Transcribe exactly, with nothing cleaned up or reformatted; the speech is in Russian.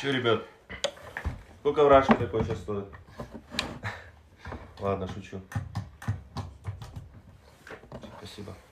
Че, ребят? Сколько вражка такой сейчас стоит? Ладно, шучу. Спасибо.